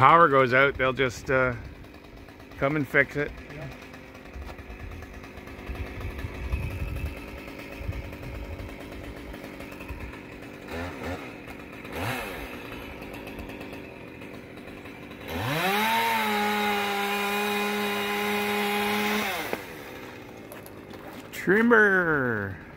power goes out, they'll just come and fix it. Yeah. Trimmer.